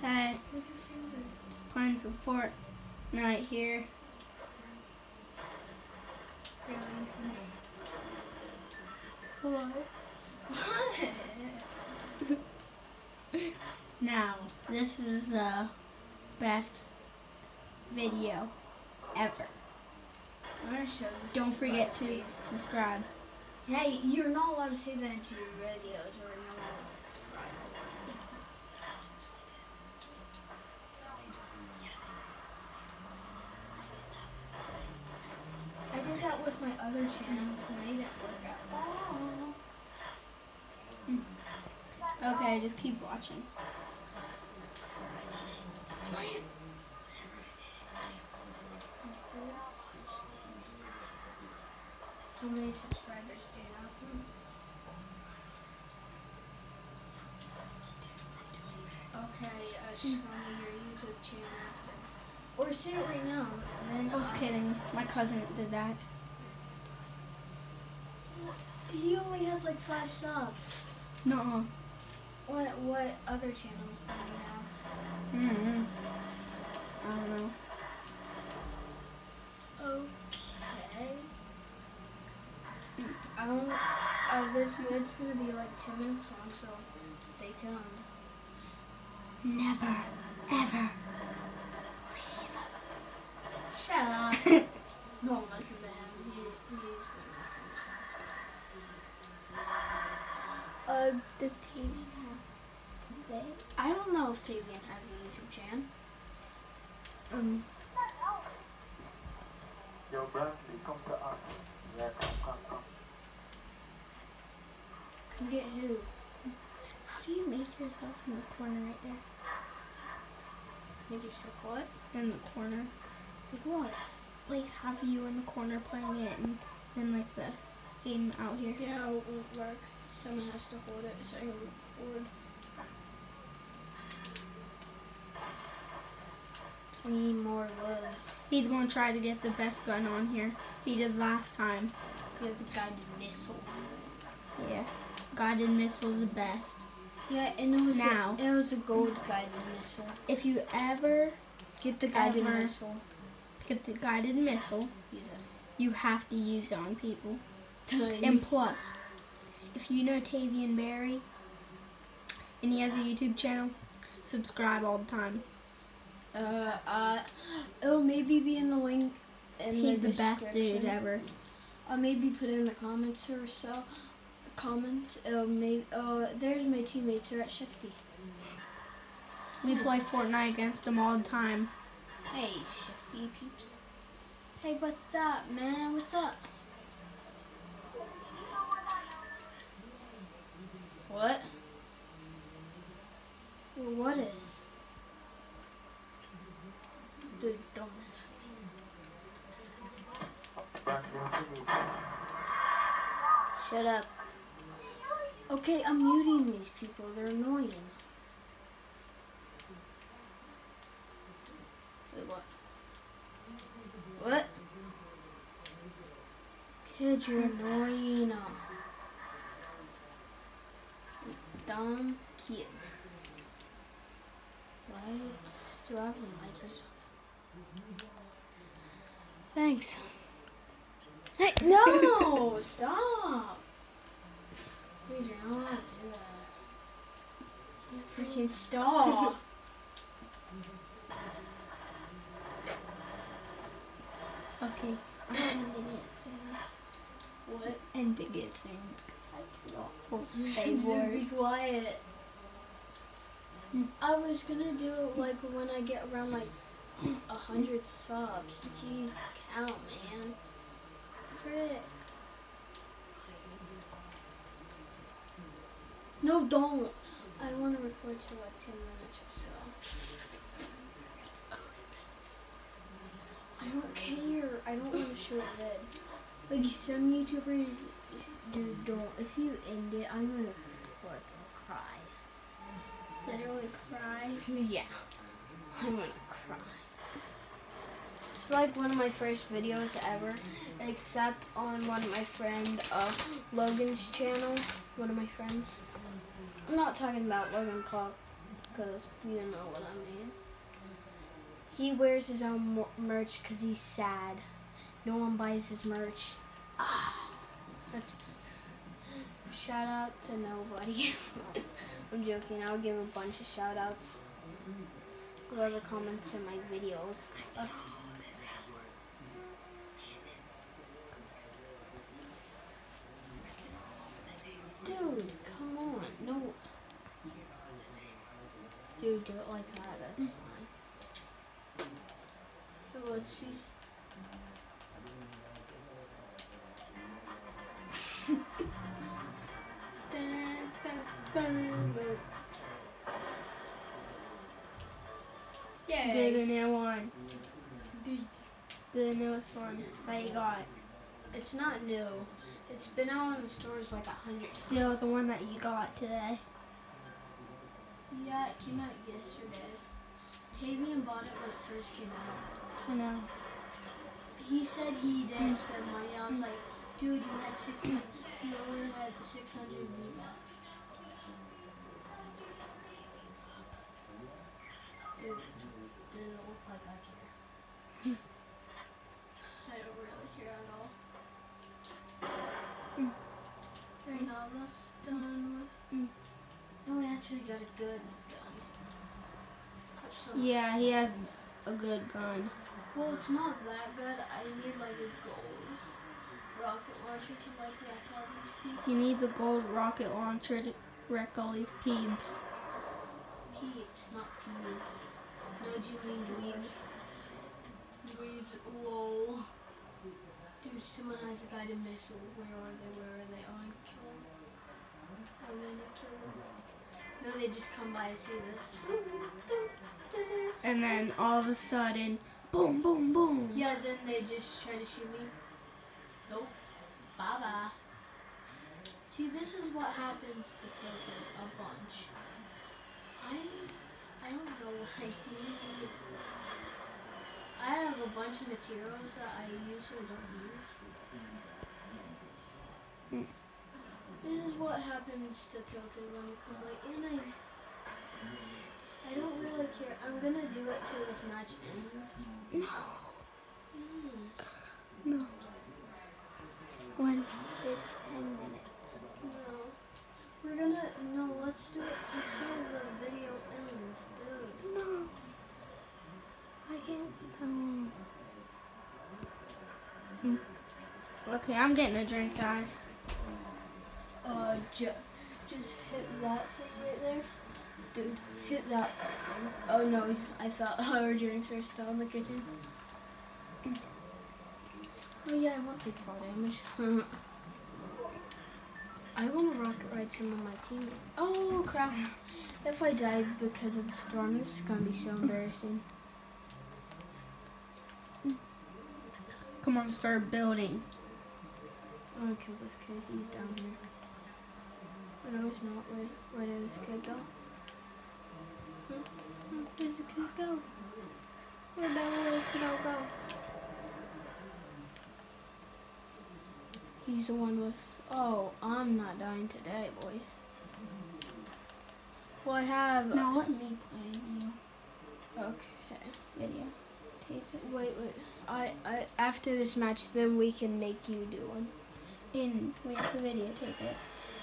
Hey, just playing some Fortnite here. Hello. Now, this is the best video ever. I'm gonna show this. Don't forget to subscribe. Hey, you're not allowed to say that into your videos, or you're not allowed to subscribe. I did that with my other channels and they didn't work out. Okay, just keep watching. How many subscribers do you have? Okay, show me your YouTube channel after. Or say it right now. And then I was kidding. My cousin did that. He only has like 5 subs. No. What other channels do you have? I don't know. Okay. This vid's gonna be like 10 minutes long, so stay tuned. Never, ever. Shut up. No, listen to him. He's one of my friends. Does Tavian have today? I don't know if Tavian has a YouTube channel. Yo, Bradley, come to us. Yeah, come. Come get who? How do you make yourself in the corner right there? Make yourself what? In the corner. Like what? Like have you in the corner playing it and then like the game out here. Yeah, it won't work. Someone has to hold it so I can record. I need more wood. He's going to try to get the best gun on here. He did last time. He has a guided missile. Yeah. Guided missile is the best. Yeah, and it was a gold guided missile. If you ever Get the guided missile. get the guided missile, Use you have to use it on people. it. And plus, if you know Tavian Berry and he has a YouTube channel, subscribe all the time. It'll maybe be in the link in He's the the best dude description. ever. I'll maybe put it in the comments or so. Comments. There's my teammates. They're at Shifty. We play Fortnite against them all the time. Hey, Shifty peeps. Hey, what's up, man? What's up? What? Well, what is? Dude, don't mess with me. Shut up. Okay, I'm muting these people. They're annoying. Wait, what? What? Kid, you're annoying. Dumb kids. Why do I have a mic or something? Thanks. Hey, no! Stop! Dude, you're not allowed to do that. You freaking stop! Okay, I'm ending it soon. What? Ending it soon because I cannot You say should words. be quiet. I was gonna do it like when I get around like 100 subs. Jeez, count, man. Frick. No, don't. I want to record to like 10 minutes or so. I don't care. I don't want a short vid. Like some YouTubers don't. If you end it, I'm gonna fucking cry. Literally cry. Yeah. I'm gonna cry. It's like one of my first videos ever, except on one of my friend Logan's channel. One of my friends. I'm not talking about Logan Paul. because you know what I mean. He wears his own merch because he's sad. No one buys his merch. That's shout out to nobody. I'm joking. I'll give a bunch of shout outs. Whoever comments in my videos. Dude, come on. No. Dude, do it like that. That's fine. So let's see. Do the new one. The newest one that you got. It's not new. It's been out in the stores like 100 Still times. the one that you got today. Yeah, it came out yesterday. Tavian bought it when it first came out. I know. He said he didn't spend money. I was like, dude, you had 600. You only had 600 V-Bucks. Dude, does it look like I care? I don't really care at all. Right now, that's done with. No, we actually got a good gun. Yeah, he has a good gun. Well, it's not that good. I need like a gold rocket launcher to like wreck all these peeps. He needs a gold rocket launcher to wreck all these peeps. Peeps, not peeps. No, do you mean dweebs? Dweebs, lol. Dude, someone has a guided missile. Where are they? Where are they? Oh, kill them. I'm gonna kill them. No, they just come by and see this. And then all of a sudden, boom, boom, boom. Yeah, then they just try to shoot me. Nope. Bye-bye. See, this is what happens to Tilted a bunch. I don't know why. I have a bunch of materials that I usually don't use. This is what happens to Tilted when you come late. And I don't really care. I'm gonna do it till this match ends. No. Yes. No. Once it's 10 minutes. No. We're gonna, no, let's do it until the video ends, dude. No. I can't put that on. Okay, I'm getting a drink, guys. Just hit that thing right there. Dude, hit that. Oh no, I thought our drinks are still in the kitchen. Oh yeah, I won't take fall damage. I want to rocket ride some of my teammates. Oh crap. If I died because of the storm, this is going to be so embarrassing. Come on, start building. I'm going to kill this kid. He's down here. Oh, no, he's not. Where did this kid go? Where's the kid go? Where did the kid go? He's the one with... Oh, I'm not dying today, boy. Well, I have... Now let me play you. Okay. Video. Tape it. Wait. I after this match, then we can make you do one. Wait, the video, tape it.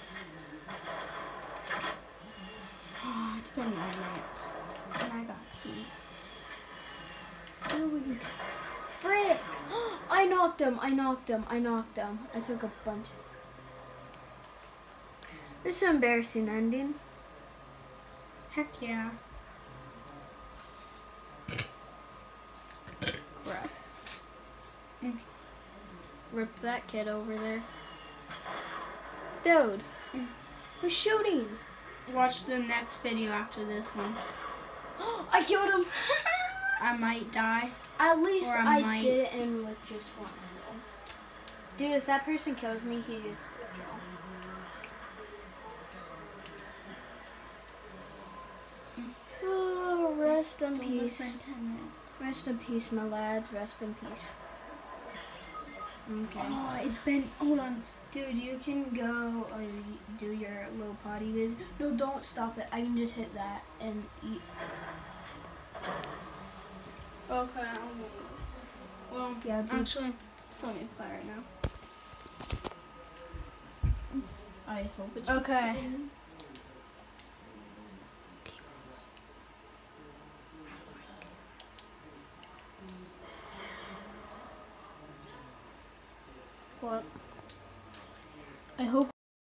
Oh, it's been 9 minutes. And I got pee. Frick! I knocked him. I took a bunch. This is an embarrassing ending. Heck yeah. Crap. Rip that kid over there. Dude, who's shooting? Watch the next video after this one. I killed him. I might die. At least Or I did it in with just one kill. Dude, if that person kills me, he gets the kill. Oh, rest in peace. Rest in peace, my lads. Rest in peace. Okay. Oh, it's been, hold on. Dude, you can go do your little potty visit. No, don't stop it. I can just hit that and eat. Okay. Well, Yeah, dude. actually, it's let me play right now. I hope it's Okay. What? I hope